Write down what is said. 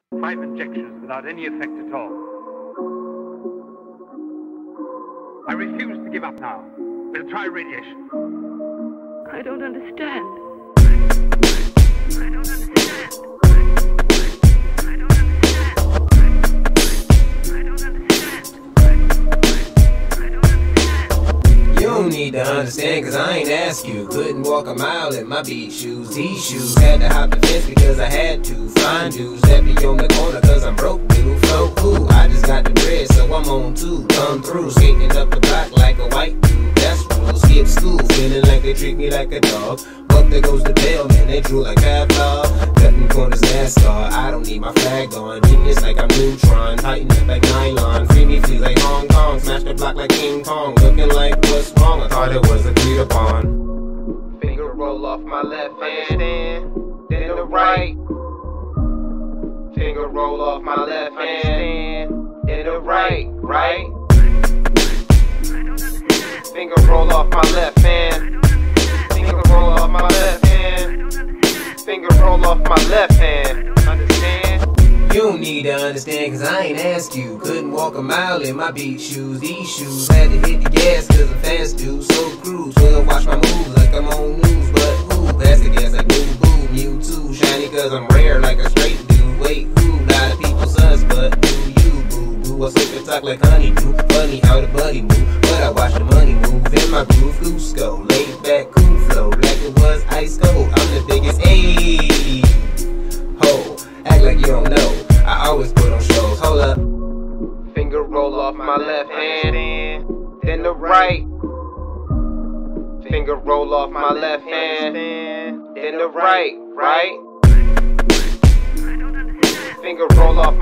5 injections without any effect at all. I refuse to give up now. We'll try radiation. I don't understand. I don't understand. I don't understand. I don't understand. I don't understand. You don't need to understand, cause I ain't ask you. Couldn't walk a mile in my beat shoes. These shoes had to hop the fence because I had to. Find dudes that be on the corner cause I'm broke, dude. Flow cool, I just got the bread, so I'm on too. Come through, skating up the block like a white dude. That's rules, skip school, feeling like they treat me like a dog. But there goes the bell, man, they drew like Pavlov. Cutting corners NASCAR, I don't need my flag on. Genius like I'm Neutron, tighten up like nylon. Free me, feel like Hong Kong, smash the block like King Kong. Looking like what's wrong, I thought it was agreed upon. Finger roll off my left hand, then the right. Finger roll off my left hand, then the right. Finger roll off my left hand. Finger roll off my left hand. Finger roll off my left hand. Understand? You don't need to understand, cause I ain't ask you. Couldn't walk a mile in my beat shoes. These shoes had to hit the gas cause I'm fast dude. So cruise, well watch my moves like I'm on news. But who? Pass the gas like boo boo. Mewtwo, shiny cause I'm rare like a straight dude. Wait, who? Lot of people sus, but do you boo boo? I slip and talk like honeydew. Funny how the buddy move, but I watch the money move in my groove. Cusco, laid back, cool flow, like it was ice cold. I'm the biggest, ayy. Ho, act like you don't know. I always put on shows. Hold up. Finger roll off my left hand, then the right. Finger roll off my left hand, then the right. Finger roll off